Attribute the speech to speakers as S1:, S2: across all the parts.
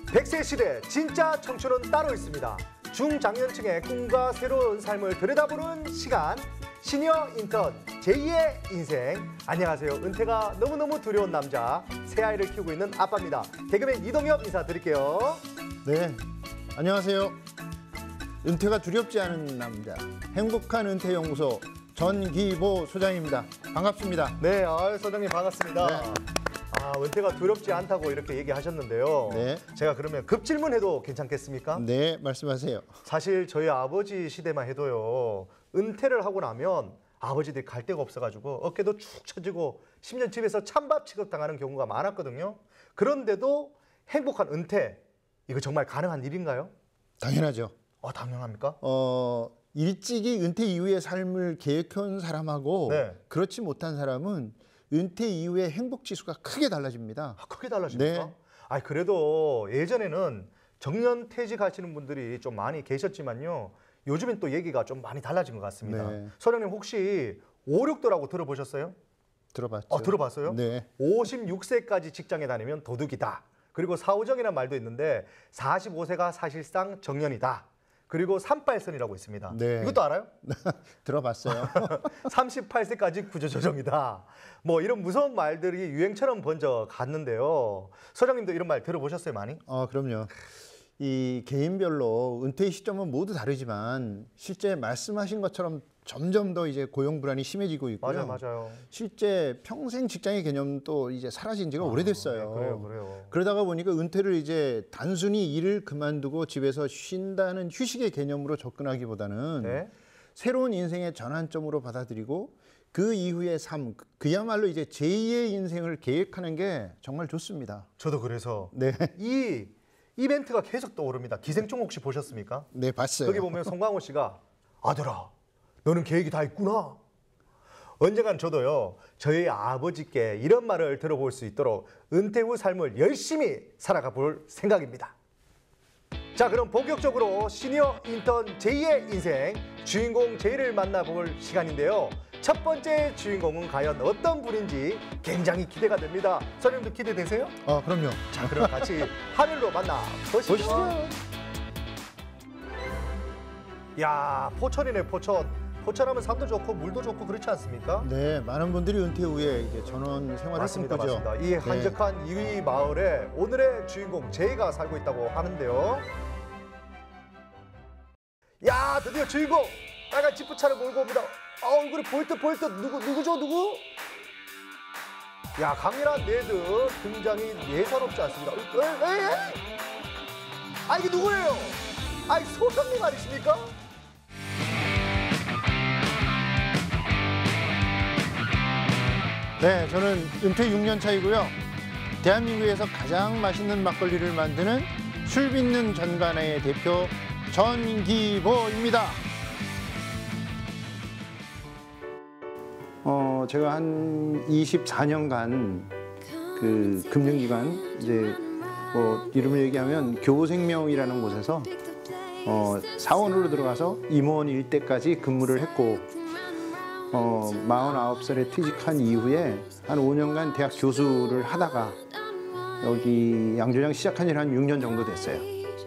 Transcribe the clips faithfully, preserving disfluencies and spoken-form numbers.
S1: 백 세 시대 진짜 청춘은 따로 있습니다. 중장년층의 꿈과 새로운 삶을 들여다보는 시간, 시니어 인턴 제이의 인생. 안녕하세요. 은퇴가 너무너무 두려운 남자, 새 아이를 키우고 있는 아빠입니다. 개그맨 이동엽 인사드릴게요.
S2: 네, 안녕하세요. 은퇴가 두렵지 않은 남자, 행복한 은퇴연구소 전기보 소장입니다. 반갑습니다.
S1: 네, 아, 소장님 반갑습니다.
S2: 네.
S1: 아, 은퇴가 두렵지 않다고 이렇게 얘기하셨는데요.
S2: 네.
S1: 제가 그러면 급질문해도 괜찮겠습니까?
S2: 네, 말씀하세요.
S1: 사실 저희 아버지 시대만 해도요, 은퇴를 하고 나면 아버지들이 갈 데가 없어가지고 어깨도 축 처지고 심지어 집에서 찬밥 취급당하는 경우가 많았거든요. 그런데도 행복한 은퇴, 이거 정말 가능한 일인가요?
S2: 당연하죠.
S1: 어, 당연합니까?
S2: 어, 일찍이 은퇴 이후의 삶을 계획해온 사람하고
S1: 네.
S2: 그렇지 못한 사람은 은퇴 이후의 행복 지수가 크게 달라집니다.
S1: 아, 크게 달라집니까?
S2: 네.
S1: 아, 그래도 예전에는 정년 퇴직하시는 분들이 좀 많이 계셨지만요. 요즘엔 또 얘기가 좀 많이 달라진 것 같습니다.
S2: 네.
S1: 소장님 혹시 오륙도라고 들어보셨어요?
S2: 들어봤죠?
S1: 어, 들어봤어요?
S2: 네.
S1: 오십육 세까지 직장에 다니면 도둑이다. 그리고 사오정이라는 말도 있는데 사십오 세가 사실상 정년이다. 그리고 삼팔선이라고 있습니다.
S2: 네.
S1: 이것도 알아요?
S2: 들어봤어요.
S1: 삼십팔 세까지 구조조정이다. 뭐 이런 무서운 말들이 유행처럼 번져 갔는데요. 소장님도 이런 말 들어보셨어요, 많이?
S2: 어, 그럼요. 이 개인별로 은퇴 시점은 모두 다르지만 실제 말씀하신 것처럼 점점 더 이제 고용 불안이 심해지고 있고요.
S1: 맞아요, 맞아요.
S2: 실제 평생 직장의 개념도 이제 사라진 지가 아, 오래됐어요.
S1: 네, 그래요, 그래요.
S2: 그러다가 보니까 은퇴를 이제 단순히 일을 그만두고 집에서 쉰다는 휴식의 개념으로 접근하기보다는
S1: 네?
S2: 새로운 인생의 전환점으로 받아들이고 그 이후의 삶, 그야말로 이제 제이의 인생을 계획하는 게 정말 좋습니다.
S1: 저도 그래서
S2: 네,
S1: 이 이벤트가 계속 떠오릅니다. 기생충 혹시 보셨습니까?
S2: 네 봤어요.
S1: 거기 보면 송강호 씨가 아들아, 너는 계획이 다 있구나. 언젠간 저도요, 저희 아버지께 이런 말을 들어볼 수 있도록 은퇴 후 삶을 열심히 살아가 볼 생각입니다. 자, 그럼 본격적으로 시니어 인턴 제이의 인생, 주인공 제이를 만나볼 시간인데요. 첫 번째 주인공은 과연 어떤 분인지 굉장히 기대가 됩니다. 선생님도 기대되세요?
S2: 아, 그럼요.
S1: 자, 그럼 같이 화면으로 만나 보시죠.
S2: 보시죠.
S1: 야, 포천이네, 포천. 포천하면 산도 좋고 물도 좋고 그렇지 않습니까?
S2: 네, 많은 분들이 은퇴 후에 이제 전원 생활을
S1: 맞습니다,
S2: 꿈꾸죠.
S1: 맞습니다. 이 한적한 네. 이 마을에 오늘의 주인공 제이가 살고 있다고 하는데요. 야, 드디어 주인공! 빨간 지프차를 몰고 옵니다. 아, 얼굴이 보일 듯 보일 듯. 누구, 누구죠, 누구? 야, 강렬한 레드 등장이 예사롭지 않습니다. 에이, 에이, 에이. 아, 이게 누구예요? 아, 소장님 아니십니까?
S2: 네, 저는 은퇴 육 년 차이고요. 대한민국에서 가장 맛있는 막걸리를 만드는 술 빚는 전간의 대표 전기보입니다. 어, 제가 한 이십사 년간 그 금융기관, 이제 뭐 이름을 얘기하면 교생명이라는 곳에서 어, 사원으로 들어가서 임원 일 대까지 근무를 했고, 어, 마흔아홉 살에 퇴직한 이후에 한 오 년간 대학 교수를 하다가 여기 양조장 시작한 지 한 육 년 정도 됐어요.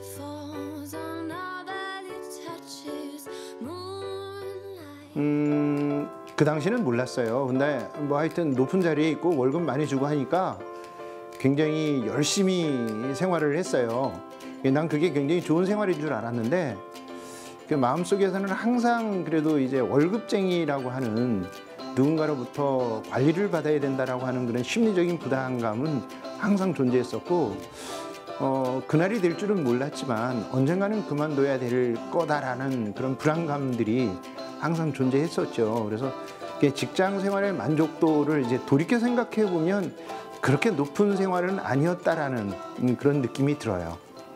S2: 음, 그 당시는 몰랐어요. 근데 뭐 하여튼 높은 자리에 있고 월급 많이 주고 하니까 굉장히 열심히 생활을 했어요. 난 그게 굉장히 좋은 생활인 줄 알았는데 그 마음속에서는 항상 그래도 이제 월급쟁이라고 하는, 누군가로부터 관리를 받아야 된다라고 하는 그런 심리적인 부담감은 항상 존재했었고, 어, 그날이 될 줄은 몰랐지만 언젠가는 그만둬야 될 거다라는 그런 불안감들이 항상 존재했었죠. 그래서 직장 생활의 만족도를 이제 돌이켜 생각해 보면 그렇게 높은 생활은 아니었다라는 그런 느낌이 들어요.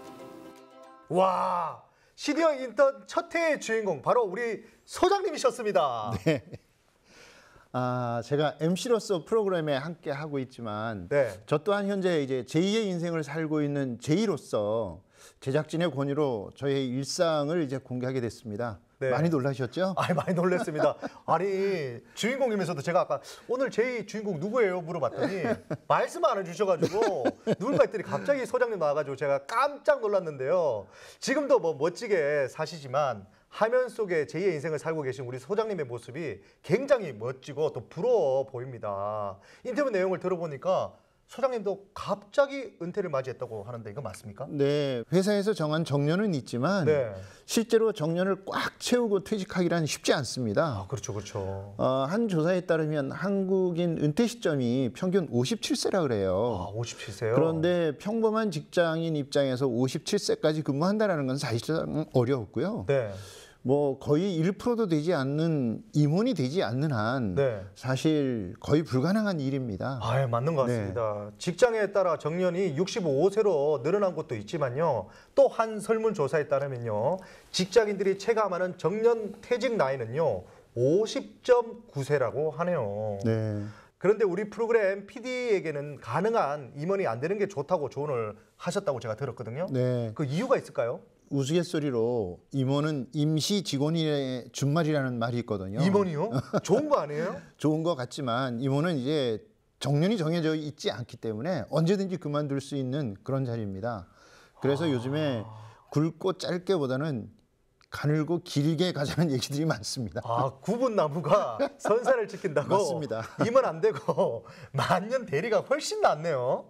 S1: 와, 시니어 인턴 첫 해의 주인공 바로 우리 소장님이셨습니다.
S2: 네. 아, 제가 엠씨로서 프로그램에 함께 하고 있지만,
S1: 네.
S2: 저 또한 현재 이제 제이의 인생을 살고 있는 제이로서 제작진의 권유로 저의 일상을 이제 공개하게 됐습니다.
S1: 네.
S2: 많이 놀라셨죠?
S1: 아니 많이 놀랐습니다. 아니 주인공이면서도 제가 아까 오늘 제이 주인공 누구예요 물어봤더니 말씀 안 해주셔가지고 누굴까 했더니 갑자기 소장님 나와가지고 제가 깜짝 놀랐는데요. 지금도 뭐 멋지게 사시지만 화면 속에 제이의 인생을 살고 계신 우리 소장님의 모습이 굉장히 멋지고 또 부러워 보입니다. 인터뷰 내용을 들어보니까 소장님도 갑자기 은퇴를 맞이했다고 하는데 이거 맞습니까?
S2: 네, 회사에서 정한 정년은 있지만
S1: 네.
S2: 실제로 정년을 꽉 채우고 퇴직하기란 쉽지 않습니다.
S1: 아, 그렇죠, 그렇죠.
S2: 어, 한 조사에 따르면 한국인 은퇴 시점이 평균 오십칠 세라 그래요.
S1: 아, 오십칠 세요?
S2: 그런데 평범한 직장인 입장에서 오십칠 세까지 근무한다는 건 사실상 어려웠고요.
S1: 네.
S2: 뭐 거의 일 퍼센트도 되지 않는 임원이 되지 않는 한
S1: 네.
S2: 사실 거의 불가능한 일입니다.
S1: 아, 맞는 것 같습니다. 네. 직장에 따라 정년이 육십오 세로 늘어난 곳도 있지만요. 또 한 설문조사에 따르면요. 직장인들이 체감하는 정년 퇴직 나이는요. 오십 점 구 세라고 하네요.
S2: 네.
S1: 그런데 우리 프로그램 피디에게는 가능한 임원이 안 되는 게 좋다고 조언을 하셨다고 제가 들었거든요.
S2: 네.
S1: 그 이유가 있을까요?
S2: 우스갯소리로 임원은 임시 직원의 준말이라는 말이 있거든요.
S1: 임원이요? 좋은 거 아니에요?
S2: 좋은 것 같지만 임원은 이제 정년이 정해져 있지 않기 때문에 언제든지 그만둘 수 있는 그런 자리입니다. 그래서 아... 요즘에 굵고 짧게보다는 가늘고 길게 가자는 얘기들이 많습니다.
S1: 아, 굽은 나무가 선산을 지킨다고?
S2: 맞습니다.
S1: 임원 안 되고 만년 대리가 훨씬 낫네요.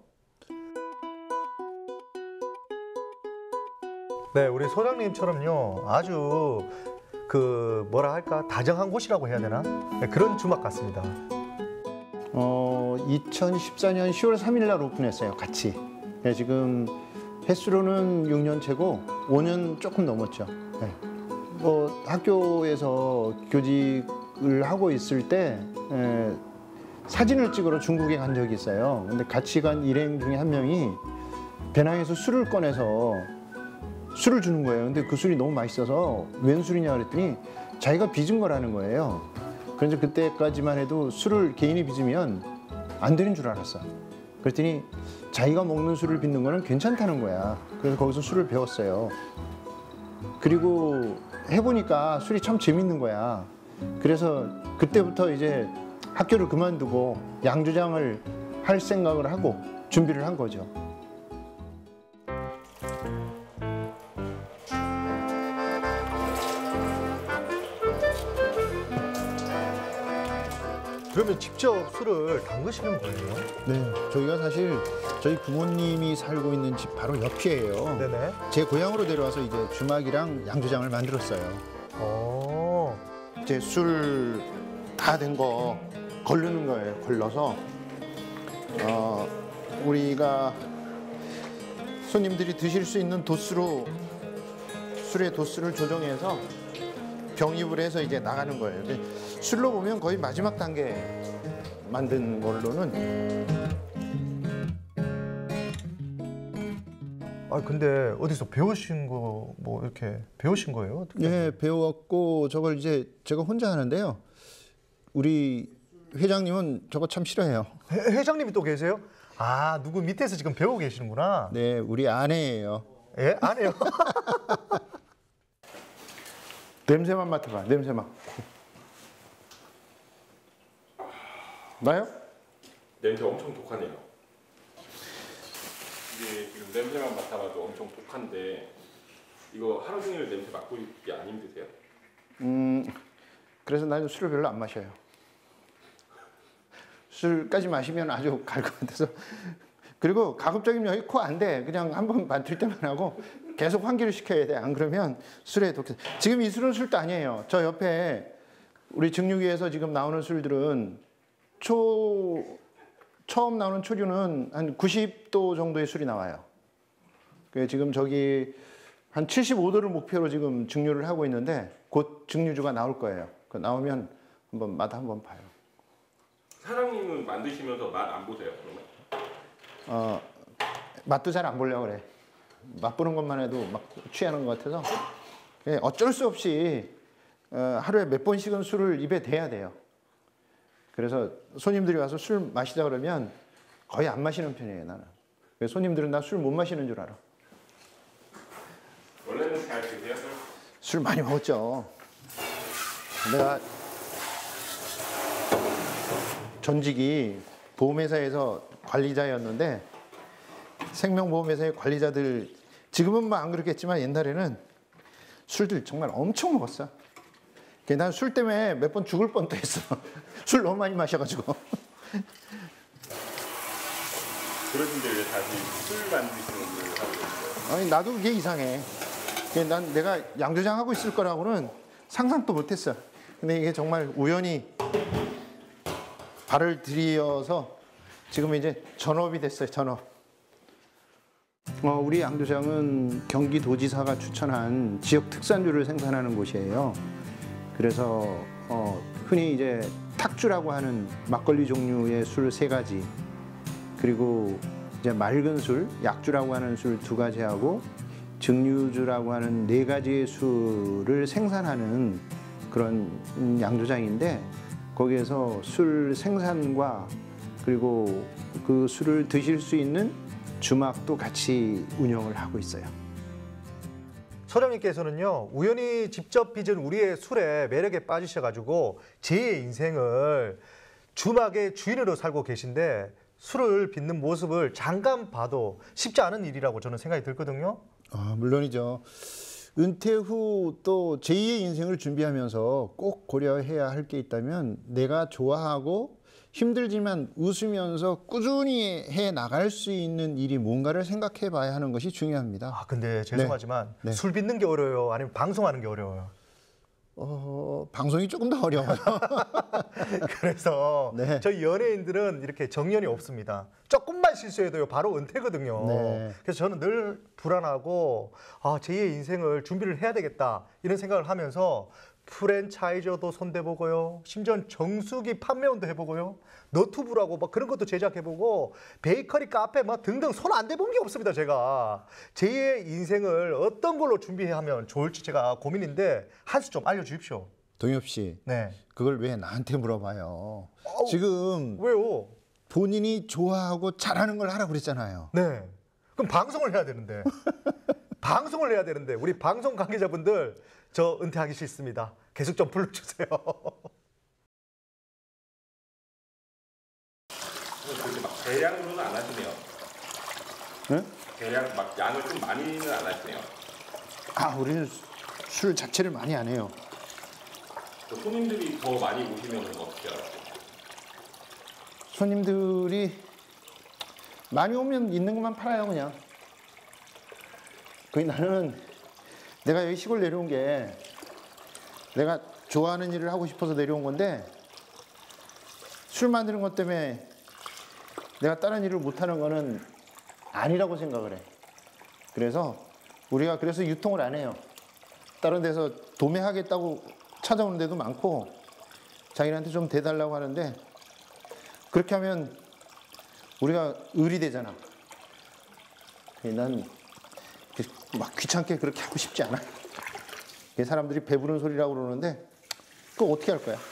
S1: 네, 우리 소장님처럼요 아주 그 뭐라 할까 다정한 곳이라고 해야 되나 네, 그런 주막 같습니다.
S2: 어, 이천십사 년 시월 삼일 날 오픈했어요, 같이. 네, 지금 횟수로는 육 년째고 오 년 조금 넘었죠. 네. 뭐 학교에서 교직을 하고 있을 때 에, 사진을 찍으러 중국에 간 적이 있어요. 근데 같이 간 일행 중에 한 명이 배낭에서 술을 꺼내서 술을 주는 거예요. 근데 그 술이 너무 맛있어서 웬 술이냐 그랬더니 자기가 빚은 거라는 거예요. 그래서 그때까지만 해도 술을 개인이 빚으면 안 되는 줄 알았어. 그랬더니 자기가 먹는 술을 빚는 거는 괜찮다는 거야. 그래서 거기서 술을 배웠어요. 그리고 해보니까 술이 참 재밌는 거야. 그래서 그때부터 이제 학교를 그만두고 양조장을 할 생각을 하고 준비를 한 거죠.
S1: 그러면 직접 술을 담그시는 거예요?
S2: 네, 저희가 사실 저희 부모님이 살고 있는 집 바로 옆이에요.
S1: 네네.
S2: 제 고향으로 내려와서 이제 주막이랑 양조장을 만들었어요.
S1: 오.
S2: 이제 술 다 된 거 걸르는 거예요. 걸러서 어, 우리가 손님들이 드실 수 있는 도수로 술의 도수를 조정해서 병입을 해서 이제 나가는 거예요. 술로 보면 거의 마지막 단계 만든 걸로는.
S1: 아 근데 어디서 배우신 거 뭐 이렇게 배우신 거예요? 어떻게?
S2: 네, 배웠고 저걸 이제 제가 혼자 하는데요. 우리 회장님은 저거 참 싫어해요.
S1: 회, 회장님이 또 계세요? 아 누구 밑에서 지금 배우고 계시는구나.
S2: 네, 우리 아내예요.
S1: 예? 아내요?
S2: 냄새만 맡아봐. 냄새 맡고. 나요?
S3: 냄새 엄청 독하네요. 이게 지금 냄새만 맡아봐도 엄청 독한데 이거 하루 종일 냄새 맡고 있기 안 힘드세요?
S2: 음, 그래서 나는 술을 별로 안 마셔요. 술까지 마시면 아주 갈 것 같아서. 그리고 가급적이면 여기 코 안 돼. 그냥 한번 맡을 때만 하고 계속 환기를 시켜야 돼. 안 그러면 술에 독해서. 지금 이 술은 술도 아니에요. 저 옆에 우리 증류기에서 지금 나오는 술들은 초 처음 나오는 초류는 한 구십 도 정도의 술이 나와요. 지금 저기 한 칠십오 도를 목표로 지금 증류를 하고 있는데 곧 증류주가 나올 거예요. 그 나오면 한번 맛 한번 봐요.
S3: 사장님은 만드시면서 맛 안 보세요, 그러면?
S2: 어, 맛도 잘 안 보려고 그래. 맛보는 것만 해도 막 취하는 것 같아서 예, 어쩔 수 없이 어, 하루에 몇 번씩은 술을 입에 대야 돼요. 그래서 손님들이 와서 술 마시자 그러면 거의 안 마시는 편이에요, 나는. 그래서 손님들은 나 술 못 마시는 줄 알아.
S3: 원래는 잘 드세요?
S2: 술 많이 먹었죠. 내가 전직이 보험회사에서 관리자였는데 생명보험회사의 관리자들 지금은 뭐 안 그렇겠지만 옛날에는 술들 정말 엄청 먹었어. 난 술 때문에 몇 번 죽을 뻔도 했어. 술 너무 많이 마셔가지고.
S3: 그러신데 왜 다시 술 만드시는 일을 하고 계세요?
S2: 아니 나도 그게 이상해. 난 내가 양조장 하고 있을 거라고는 상상도 못했어. 근데 이게 정말 우연히 발을 들이어서 지금 이제 전업이 됐어요. 전업. 어, 우리 양조장은 경기도지사가 추천한 지역 특산주를 생산하는 곳이에요. 그래서 어, 흔히 이제 탁주라고 하는 막걸리 종류의 술 세 가지, 그리고 이제 맑은 술, 약주라고 하는 술 두 가지하고 증류주라고 하는 네 가지의 술을 생산하는 그런 양조장인데, 거기에서 술 생산과 그리고 그 술을 드실 수 있는 주막도 같이 운영을 하고 있어요.
S1: 소장님께서는요, 우연히 직접 빚은 우리의 술에 매력에 빠지셔가지고 제의 인생을 주막의 주인으로 살고 계신데, 술을 빚는 모습을 잠깐 봐도 쉽지 않은 일이라고 저는 생각이 들거든요.
S2: 아, 물론이죠. 은퇴 후 또 제이의 인생을 준비하면서 꼭 고려해야 할 게 있다면, 내가 좋아하고 힘들지만 웃으면서 꾸준히 해 나갈 수 있는 일이 뭔가를 생각해 봐야 하는 것이 중요합니다.
S1: 아, 근데 죄송하지만
S2: 네. 네.
S1: 술 빚는 게 어려워요? 아니면 방송하는 게 어려워요?
S2: 어, 방송이 조금 더 어려워요.
S1: 그래서
S2: 네.
S1: 저희 연예인들은 이렇게 정년이 없습니다. 조금만 실수해도요 바로 은퇴거든요.
S2: 네.
S1: 그래서 저는 늘 불안하고, 아, 제이의 인생을 준비를 해야 되겠다 이런 생각을 하면서 프랜차이저도 손대보고요, 심지어 정수기 판매원도 해보고요, 너튜브라고 막 그런 것도 제작해보고, 베이커리, 카페 막 등등 손 안 대본 게 없습니다. 제가 제이의 인생을 어떤 걸로 준비하면 좋을지 제가 고민인데, 한 수 좀 알려주십시오.
S2: 동엽 씨,
S1: 네.
S2: 그걸 왜 나한테 물어봐요?
S1: 어우,
S2: 지금
S1: 왜요?
S2: 본인이 좋아하고 잘하는 걸 하라고 그랬잖아요.
S1: 네. 그럼 방송을 해야 되는데. 방송을 해야 되는데 우리 방송 관계자분들, 저 은퇴하기 싫습니다. 계속 좀 불러주세요.
S3: 그렇게 막 대량으로는 안 하시네요.
S2: 네?
S3: 대량 막 양을 좀 많이는 안 하시네요.
S2: 아, 우리는 술 자체를 많이 안 해요.
S3: 또 손님들이 더 많이 오시면 어떻게 해요?
S2: 손님들이 많이 오면 있는 것만 팔아요, 그냥. 거의 나는 내가 여기 시골 내려온 게 내가 좋아하는 일을 하고 싶어서 내려온 건데, 술 만드는 것 때문에 내가 다른 일을 못하는 거는 아니라고 생각을 해. 그래서 우리가 그래서 유통을 안 해요. 다른 데서 도매하겠다고 찾아오는 데도 많고 자기한테 좀 대달라고 하는데, 그렇게 하면 우리가 을이 되잖아. 난 막 귀찮게 그렇게 하고 싶지 않아. 사람들이 배부른 소리라고 그러는데 그거 어떻게 할 거야?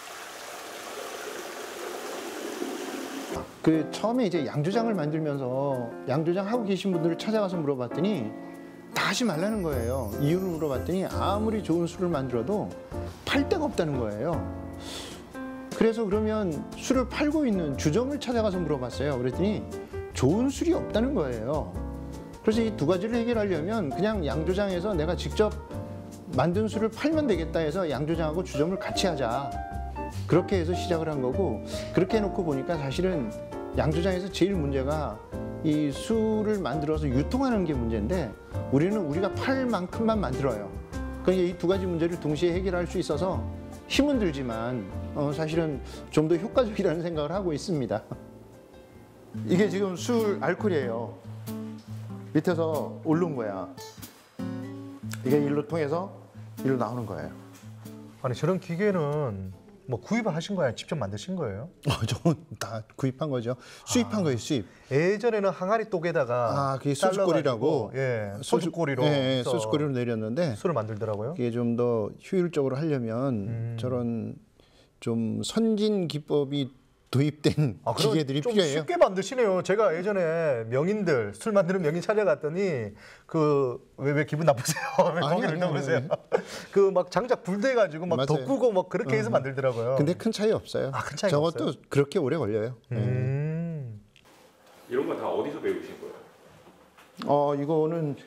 S2: 그 처음에 이제 양조장을 만들면서 양조장 하고 계신 분들을 찾아가서 물어봤더니 다 하지 말라는 거예요. 이유를 물어봤더니 아무리 좋은 술을 만들어도 팔 데가 없다는 거예요. 그래서 그러면 술을 팔고 있는 주점을 찾아가서 물어봤어요. 그랬더니 좋은 술이 없다는 거예요. 그래서 이 두 가지를 해결하려면 그냥 양조장에서 내가 직접 만든 술을 팔면 되겠다 해서 양조장하고 주점을 같이 하자. 그렇게 해서 시작을 한 거고, 그렇게 해놓고 보니까 사실은 양조장에서 제일 문제가 이 술을 만들어서 유통하는 게 문제인데, 우리는 우리가 팔 만큼만 만들어요. 그러니까 이 두 가지 문제를 동시에 해결할 수 있어서 힘은 들지만 어, 사실은 좀 더 효과적이라는 생각을 하고 있습니다. 이게 지금 술 알코올이에요. 밑에서 오른 거야. 이게 일로 통해서 일로 나오는 거예요.
S1: 아니, 저런 기계는 뭐 구입을 하신 거예요? 직접 만드신 거예요?
S2: 어, 저건 다 구입한 거죠. 수입한
S1: 아,
S2: 거예요, 수입.
S1: 예전에는 항아리 똑에다가
S2: 아, 그게 소주꼬리라고.
S1: 예, 소주꼬리로
S2: 예, 예,
S1: 해서
S2: 소주꼬리로 내렸는데,
S1: 술을 만들더라고요.
S2: 이게 좀 더 효율적으로 하려면
S1: 음.
S2: 저런 좀 선진 기법이 도입된
S1: 아, 그럼
S2: 기계들이
S1: 좀
S2: 필요해요.
S1: 쉽게 만드시네요. 제가 예전에 명인들 술 만드는 명인 찾아갔더니 그 왜 왜 기분 나쁘세요? 왜
S2: 아니,
S1: 고개를
S2: 아니,
S1: 떠보세요?
S2: 아니,
S1: 그 막 장작 불대 가지고 막
S2: 맞아요.
S1: 덮고 막 그렇게 해서
S2: 어.
S1: 만들더라고요.
S2: 근데 큰 차이 없어요.
S1: 아, 큰 차이가
S2: 저것도
S1: 없어요?
S2: 그렇게 오래 걸려요. 네.
S1: 음.
S3: 이런 건 다 어디서 배우신 거예요?
S2: 어 이거는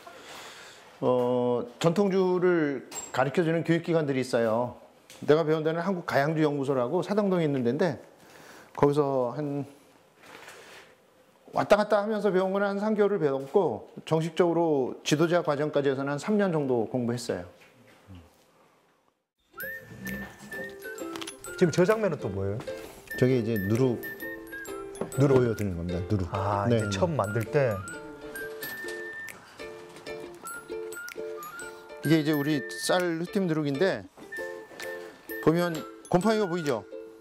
S2: 어 전통주를 가르쳐주는 교육기관들이 있어요. 내가 배운 데는 한국 가양주 연구소라고 사당동에 있는 데인데 거기서 한 왔다 갔다 하면서 배운 거는 한 삼 개월을 배웠고 정식적으로 지도자 과정까지 해서는 한 삼 년 정도 공부했어요.
S1: 지금 저 장면은 또 뭐예요?
S2: 저게 이제 누룩 누룩 보여드리는 겁니다. 누룩.
S1: 아,
S2: 네,
S1: 이제
S2: 네.
S1: 처음 만들 때.
S2: 이게 이제 우리 쌀 흑팀 누룩인데 보면 곰팡이가 보이죠?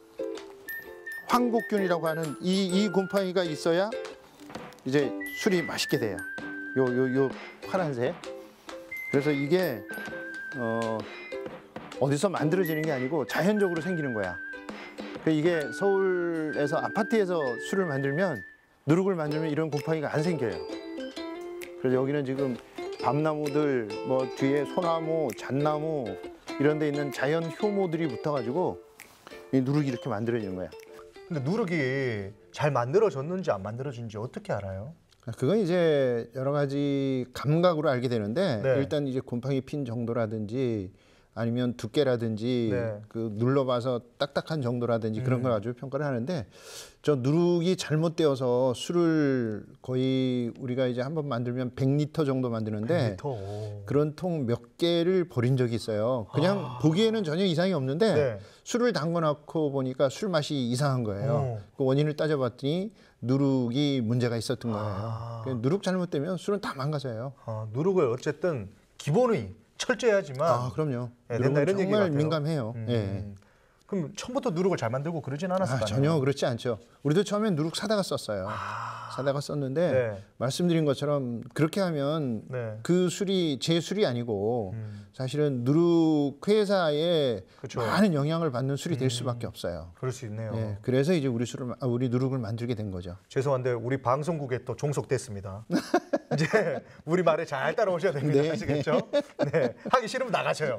S2: 황곡균이라고 하는 이, 이 곰팡이가 있어야 이제 술이 맛있게 돼요. 요, 요, 요 파란색. 그래서 이게 어, 어디서 만들어지는 게 아니고 자연적으로 생기는 거야. 그 이게 서울에서 아파트에서 술을 만들면 누룩을 만들면 이런 곰팡이가 안 생겨요. 그래서 여기는 지금 밤나무들, 뭐 뒤에 소나무, 잣나무 이런 데 있는 자연 효모들이 붙어가지고 이 누룩이 이렇게 만들어지는 거야.
S1: 근데 누룩이 잘 만들어졌는지 안 만들어진지 어떻게 알아요?
S2: 그건 이제 여러 가지 감각으로 알게 되는데
S1: 네.
S2: 일단 이제 곰팡이 핀 정도라든지 아니면 두께라든지
S1: 네.
S2: 그 눌러봐서 딱딱한 정도라든지 그런
S1: 음.
S2: 걸 가지고 평가를 하는데 저 누룩이 잘못되어서 술을 거의 우리가 이제 한번 만들면 백 리터 정도 만드는데
S1: 미터.
S2: 그런 통 몇 개를 버린 적이 있어요. 그냥
S1: 아.
S2: 보기에는 전혀 이상이 없는데
S1: 네.
S2: 술을 담궈놓고 보니까 술 맛이 이상한 거예요.
S1: 어.
S2: 그 원인을 따져봤더니 누룩이 문제가 있었던 거예요.
S1: 아.
S2: 그 누룩 잘못되면 술은 다 망가져요.
S1: 아, 누룩을 어쨌든 기본이 철저해야지만
S2: 아, 그럼요.
S1: 예, 된다
S2: 누룩은
S1: 이런 얘기
S2: 정말
S1: 같아요.
S2: 민감해요.
S1: 음.
S2: 예.
S1: 그럼 처음부터 누룩을 잘 만들고 그러진 않았을
S2: 아,
S1: 거 아니에요?
S2: 전혀 그렇지 않죠. 우리도 처음엔 누룩 사다가 썼어요.
S1: 아.
S2: 사다가 썼는데
S1: 네.
S2: 말씀드린 것처럼 그렇게 하면
S1: 네.
S2: 그 술이 제 술이 아니고
S1: 음.
S2: 사실은 누룩 회사에
S1: 그쵸.
S2: 많은 영향을 받는 술이 될
S1: 음.
S2: 수밖에 없어요.
S1: 그럴 수 있네요.
S2: 예, 그래서 이제 우리 술을 마- 아, 우리 누룩을 만들게 된 거죠.
S1: 죄송한데 우리 방송국에 또 종속됐습니다. 이제 우리 말에 잘 따라오셔야 됩니다.
S2: 네.
S1: 아시겠죠? 네. 하기 싫으면 나가셔요.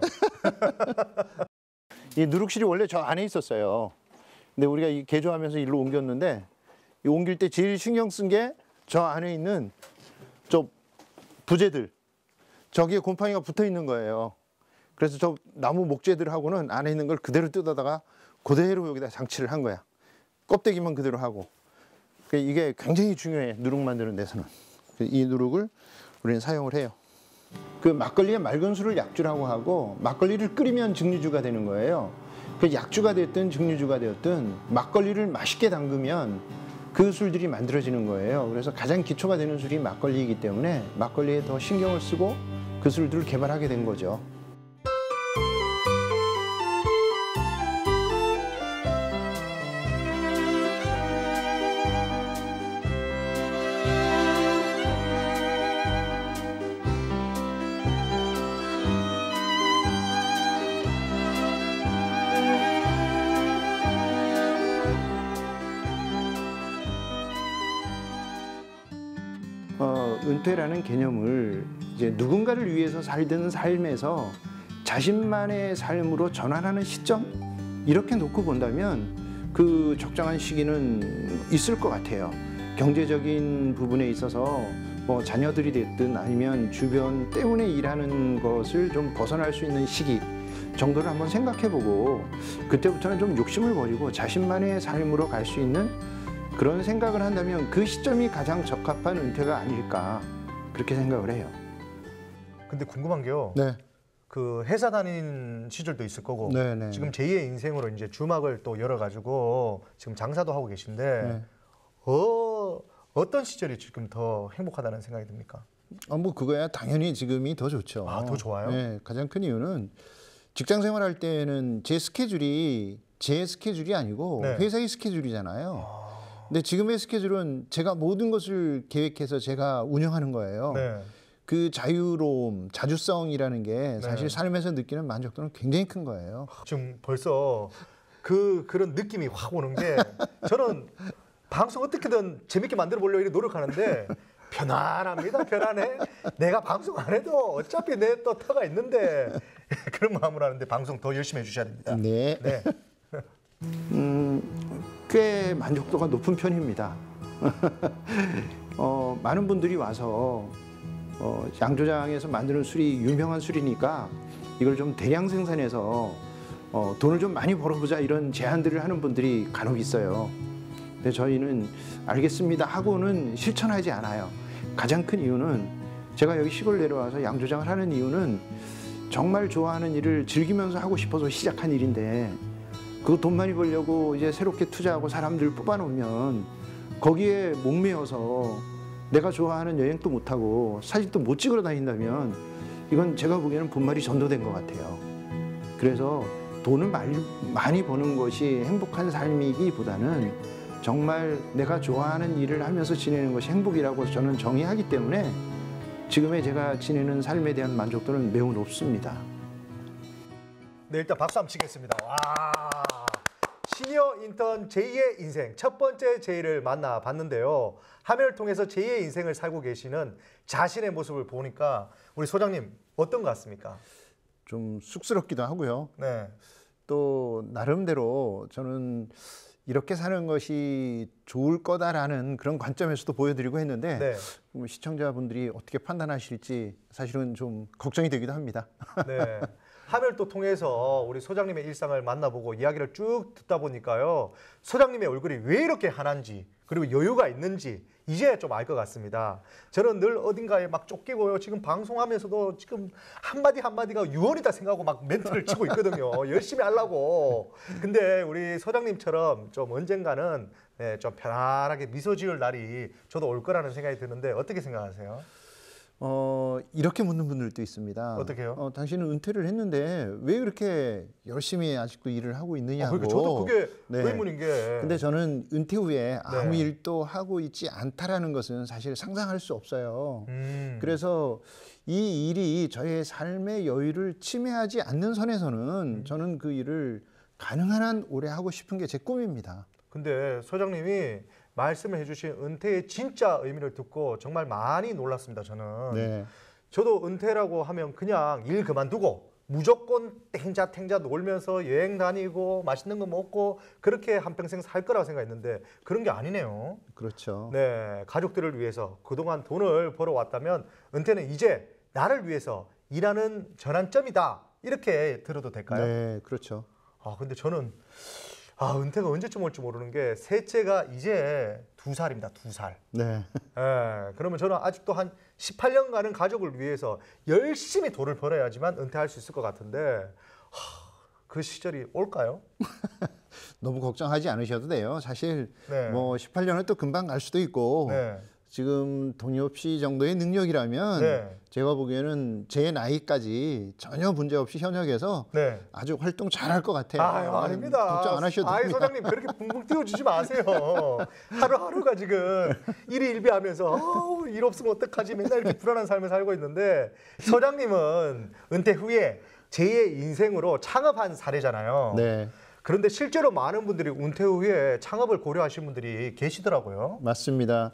S2: 이 누룩실이 원래 저 안에 있었어요. 근데 우리가 이 개조하면서 일로 옮겼는데 이 옮길 때 제일 신경 쓴 게 저 안에 있는 저 부재들 저기에 곰팡이가 붙어 있는 거예요. 그래서 저 나무 목재들하고는 안에 있는 걸 그대로 뜯어다가 그대로 여기다 장치를 한 거야. 껍데기만 그대로 하고. 그러니까 이게 굉장히 중요해. 누룩 만드는 데서는. 이 누룩을 우리는 사용을 해요. 그 막걸리의 맑은 술을 약주라고 하고 막걸리를 끓이면 증류주가 되는 거예요. 그 약주가 됐든 증류주가 되었든 막걸리를 맛있게 담그면 그 술들이 만들어지는 거예요. 그래서 가장 기초가 되는 술이 막걸리이기 때문에 막걸리에 더 신경을 쓰고 그 술들을 개발하게 된 거죠. 어, 은퇴라는 개념을 이제 누군가를 위해서 살던 삶에서 자신만의 삶으로 전환하는 시점 이렇게 놓고 본다면 그 적정한 시기는 있을 것 같아요. 경제적인 부분에 있어서 뭐 자녀들이 됐든 아니면 주변 때문에 일하는 것을 좀 벗어날 수 있는 시기 정도를 한번 생각해보고 그때부터는 좀 욕심을 버리고 자신만의 삶으로 갈 수 있는 그런 생각을 한다면 그 시점이 가장 적합한 은퇴가 아닐까 그렇게 생각을 해요.
S1: 근데 궁금한 게요.
S2: 네.
S1: 그 회사 다닌 시절도 있을 거고
S2: 네, 네,
S1: 지금
S2: 네.
S1: 제이의 인생으로 이제 주막을 또 열어가지고 지금 장사도 하고 계신데
S2: 네.
S1: 어, 어떤 시절이 지금 더 행복하다는 생각이 듭니까?
S2: 어, 뭐 그거야 당연히 지금이 더 좋죠.
S1: 아, 더 좋아요?
S2: 네, 가장 큰 이유는 직장 생활할 때는 제 스케줄이 제 스케줄이 아니고
S1: 네.
S2: 회사의 스케줄이잖아요.
S1: 아,
S2: 근데 지금의 스케줄은 제가 모든 것을 계획해서 제가 운영하는 거예요.
S1: 네.
S2: 그 자유로움, 자주성이라는 게 사실
S1: 네.
S2: 삶에서 느끼는 만족도는 굉장히 큰 거예요.
S1: 지금 벌써 그 그런 느낌이 확 오는 게 저는 방송 어떻게든 재밌게 만들어 보려고 이렇게 노력하는데 편안합니다. 편안해. 내가 방송 안 해도 어차피 내 또 터가 있는데 그런 마음으로 하는데 방송 더 열심히 해주셔야 됩니다.
S2: 네.
S1: 네.
S2: 음, 꽤 만족도가 높은 편입니다. 어, 많은 분들이 와서 어, 양조장에서 만드는 술이 유명한 술이니까 이걸 좀 대량 생산해서 어, 돈을 좀 많이 벌어보자 이런 제안들을 하는 분들이 간혹 있어요. 근데 저희는 알겠습니다 하고는 실천하지 않아요. 가장 큰 이유는 제가 여기 시골 내려와서 양조장을 하는 이유는 정말 좋아하는 일을 즐기면서 하고 싶어서 시작한 일인데 그거 돈 많이 벌려고 이제 새롭게 투자하고 사람들 뽑아놓으면 거기에 목매어서 내가 좋아하는 여행도 못하고 사진도 못 찍으러 다닌다면 이건 제가 보기에는 본말이 전도된 것 같아요. 그래서 돈을 많이, 많이 버는 것이 행복한 삶이기보다는 정말 내가 좋아하는 일을 하면서 지내는 것이 행복이라고 저는 정의하기 때문에 지금의 제가 지내는 삶에 대한 만족도는 매우 높습니다.
S1: 네, 일단 박수 한번 치겠습니다. 와. 시니어 인턴 제이의 인생 첫 번째 제이를 만나봤는데요. 화면을 통해서 제이의 인생을 살고 계시는 자신의 모습을 보니까 우리 소장님 어떤 것 같습니까?
S2: 좀 쑥스럽기도 하고요.
S1: 네.
S2: 또 나름대로 저는 이렇게 사는 것이 좋을 거다라는 그런 관점에서도 보여드리고 했는데
S1: 네.
S2: 시청자분들이 어떻게 판단하실지 사실은 좀 걱정이 되기도 합니다.
S1: 네. 화면을 또 통해서 우리 소장님의 일상을 만나보고 이야기를 쭉 듣다 보니까요. 소장님의 얼굴이 왜 이렇게 환한지 그리고 여유가 있는지 이제 좀 알 것 같습니다. 저는 늘 어딘가에 막 쫓기고요. 지금 방송하면서도 지금 한마디 한마디가 유언이다 생각하고 막 멘트를 치고 있거든요. 열심히 하려고. 근데 우리 소장님처럼 좀 언젠가는 네, 좀 편안하게 미소 지을 날이 저도 올 거라는 생각이 드는데 어떻게 생각하세요?
S2: 어, 이렇게 묻는 분들도 있습니다.
S1: 어떻게요?
S2: 어, 당신은 은퇴를 했는데 왜 그렇게 열심히 아직도 일을 하고 있느냐고.
S1: 아, 그러니까 저도 그게
S2: 네.
S1: 의문인 게.
S2: 근데 저는 은퇴 후에 아무
S1: 네.
S2: 일도 하고 있지 않다라는 것은 사실 상상할 수 없어요.
S1: 음.
S2: 그래서 이 일이 저의 삶의 여유를 침해하지 않는 선에서는
S1: 음.
S2: 저는 그 일을 가능한 한 오래 하고 싶은 게 제 꿈입니다.
S1: 근데 소장님이 말씀을 해주신 은퇴의 진짜 의미를 듣고 정말 많이 놀랐습니다. 저는.
S2: 네.
S1: 저도 은퇴라고 하면 그냥 일 그만두고 무조건 탱자 탱자 놀면서 여행 다니고 맛있는 거 먹고 그렇게 한평생 살 거라고 생각했는데 그런 게 아니네요.
S2: 그렇죠.
S1: 네, 가족들을 위해서 그동안 돈을 벌어왔다면 은퇴는 이제 나를 위해서 일하는 전환점이다. 이렇게 들어도 될까요?
S2: 네, 그렇죠.
S1: 아, 근데 저는 아, 은퇴가 언제쯤 올지 모르는 게 셋째가 이제 두 살입니다. 두 살.
S2: 네.
S1: 예, 그러면 저는 아직도 한 십팔 년간은 가족을 위해서 열심히 돈을 벌어야지만 은퇴할 수 있을 것 같은데 하, 그 시절이 올까요?
S2: 너무 걱정하지 않으셔도 돼요. 사실
S1: 네.
S2: 뭐 십팔 년은 또 금방 갈 수도 있고
S1: 네.
S2: 지금 동엽 씨 정도의 능력이라면
S1: 네.
S2: 제가 보기에는 제 나이까지 전혀 문제 없이 현역에서
S1: 네.
S2: 아주 활동 잘할 것 같아요.
S1: 아유, 아닙니다.
S2: 걱정 안 하셔도
S1: 아이,
S2: 됩니다.
S1: 소장님 그렇게 붕붕 띄워주지 마세요. 하루하루가 지금 일희일비하면서 어우, 일 없으면 어떡하지 맨날 이렇게 불안한 삶을 살고 있는데 소장님은 은퇴 후에 제이의 인생으로 창업한 사례잖아요.
S2: 네,
S1: 그런데 실제로 많은 분들이 은퇴 후에 창업을 고려하신 분들이 계시더라고요.
S2: 맞습니다.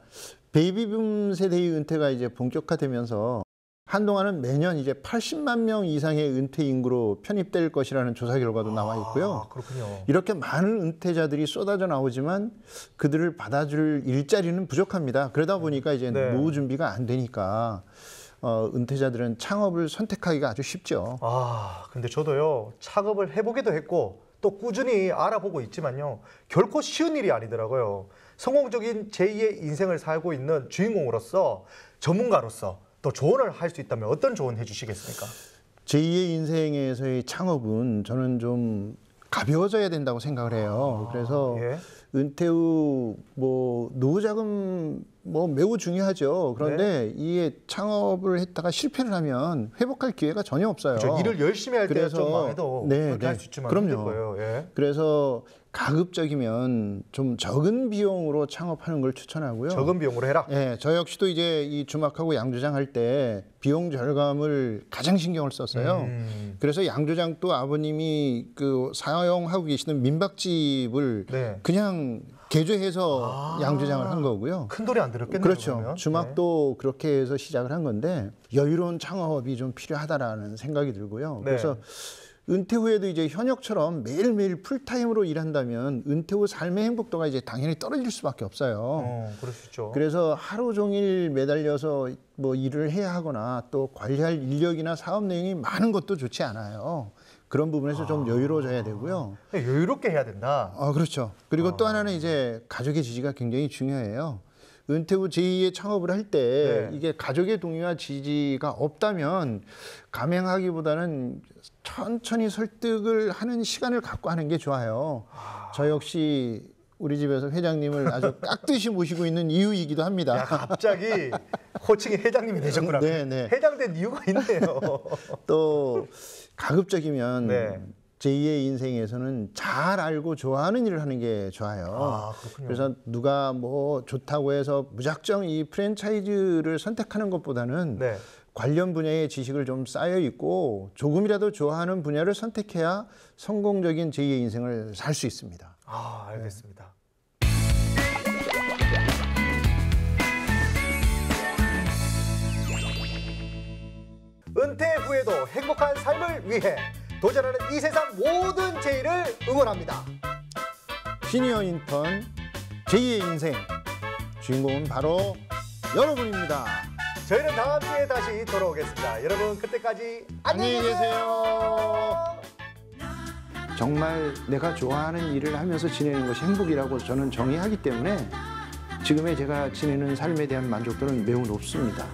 S2: 베이비붐 세대의 은퇴가 이제 본격화되면서 한동안은 매년 이제 팔십만 명 이상의 은퇴 인구로 편입될 것이라는 조사 결과도 나와 있고요.
S1: 아, 그렇군요.
S2: 이렇게 많은 은퇴자들이 쏟아져 나오지만 그들을 받아줄 일자리는 부족합니다. 그러다 보니까 이제
S1: 네.
S2: 노후 준비가 안 되니까 어, 은퇴자들은 창업을 선택하기가 아주 쉽죠.
S1: 아, 근데 저도요 창업을 해보기도 했고 또 꾸준히 알아보고 있지만요 결코 쉬운 일이 아니더라고요. 성공적인 제이의 인생을 살고 있는 주인공으로서 전문가로서 또 조언을 할 수 있다면 어떤 조언 해주시겠습니까?
S2: 제이의 인생에서의 창업은 저는 좀 가벼워져야 된다고 생각을 해요.
S1: 아,
S2: 그래서
S1: 예.
S2: 은퇴 후 뭐 노후 자금 뭐 매우 중요하죠. 그런데
S1: 네.
S2: 이게 창업을 했다가 실패를 하면 회복할 기회가 전혀 없어요.
S1: 그렇죠. 일을 열심히 할 때
S2: 그래서-
S1: 좀만 해도
S2: 네,
S1: 그렇게 할
S2: 네.
S1: 수 있지만
S2: 그럼요.
S1: 힘들 거예요. 예.
S2: 그래서 가급적이면 좀 적은 비용으로 창업하는 걸 추천하고요.
S1: 적은 비용으로 해라.
S2: 예, 저 역시도 이제 이 주막하고 양조장 할 때 비용 절감을 가장 신경을 썼어요.
S1: 음.
S2: 그래서 양조장도 아버님이 그 사용하고 계시는 민박집을
S1: 네.
S2: 그냥 개조해서
S1: 아.
S2: 양조장을 한 거고요.
S1: 큰 돈이 안 들었겠네요.
S2: 그렇죠.
S1: 그러면.
S2: 주막도 그렇게 해서 시작을 한 건데 여유로운 창업이 좀 필요하다라는 생각이 들고요.
S1: 네.
S2: 그래서 은퇴 후에도 이제 현역처럼 매일매일 풀타임으로 일한다면 은퇴 후 삶의 행복도가 이제 당연히 떨어질 수밖에 없어요.
S1: 어, 그럴 수 있죠.
S2: 그래서 하루 종일 매달려서 뭐 일을 해야 하거나 또 관리할 인력이나 사업 내용이 많은 것도 좋지 않아요. 그런 부분에서 좀 여유로워져야 되고요.
S1: 여유롭게 해야 된다.
S2: 아, 그렇죠. 그리고 또 하나는 이제 가족의 지지가 굉장히 중요해요. 은퇴 후 제이의 창업을 할 때
S1: 네.
S2: 이게 가족의 동의와 지지가 없다면 감행하기보다는 천천히 설득을 하는 시간을 갖고 하는 게 좋아요. 저 역시 우리 집에서 회장님을 아주 깍듯이 모시고 있는 이유이기도 합니다.
S1: 야, 갑자기 호칭이 회장님이 되셨구나.
S2: 네, 네.
S1: 회장된 이유가 있네요.
S2: 또 가급적이면
S1: 네.
S2: 제이의 인생에서는 잘 알고 좋아하는 일을 하는 게 좋아요.
S1: 아, 그렇군요.
S2: 그래서 누가 뭐 좋다고 해서 무작정 이 프랜차이즈를 선택하는 것보다는
S1: 네.
S2: 관련 분야의 지식을 좀 쌓여 있고 조금이라도 좋아하는 분야를 선택해야 성공적인 제이의 인생을 살 수 있습니다.
S1: 아, 알겠습니다. 은퇴 후에도 행복한 삶을 위해 도전하는 이 세상 모든 제이를 응원합니다.
S2: 시니어 인턴 제이의 인생 주인공은 바로 여러분입니다.
S1: 저희는 다음 주에 다시 돌아오겠습니다. 여러분 그때까지 안녕히 계세요.
S2: 정말 내가 좋아하는 일을 하면서 지내는 것이 행복이라고 저는 정의하기 때문에 지금의 제가 지내는 삶에 대한 만족도는 매우 높습니다.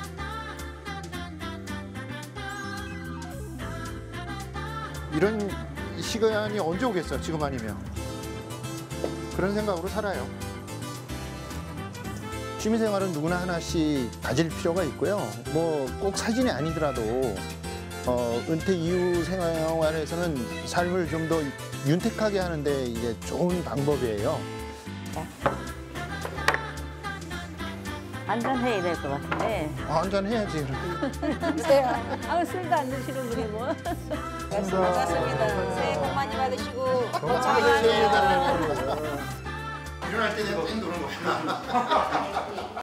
S2: 이런 시간이 언제 오겠어, 지금 아니면. 그런 생각으로 살아요. 취미생활은 누구나 하나씩 가질 필요가 있고요. 뭐 꼭 사진이 아니더라도 어, 은퇴 이후 생활에서는 삶을 좀 더 윤택하게 하는데 이게 좋은 방법이에요.
S4: 한잔해야 될 것 같은데.
S2: 아, 한잔 해야지.
S4: 아, 술도 안 드시는 분이 뭐.
S5: 반갑습니다. 새해 복 많이 받으시고
S2: 건강하게 일어날 때 내가 뺑 도는 거야.